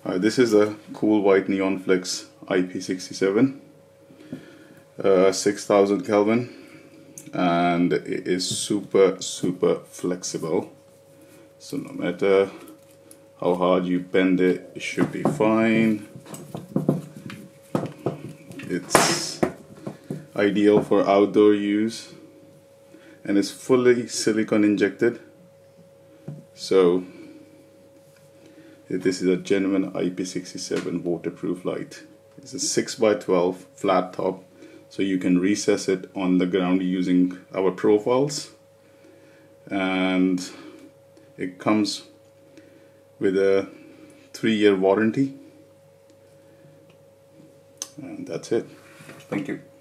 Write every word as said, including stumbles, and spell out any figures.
Uh, this is a cool white Neon Flex I P sixty-seven, uh, six thousand Kelvin, and it is super super flexible. So no matter how hard you bend it, it should be fine. It's ideal for outdoor use, and it's fully silicone injected. So this is a genuine I P sixty-seven waterproof light. It's a six by twelve flat top, so you can recess it on the ground using our profiles, and it comes with a three year warranty, and that's it. Thank you.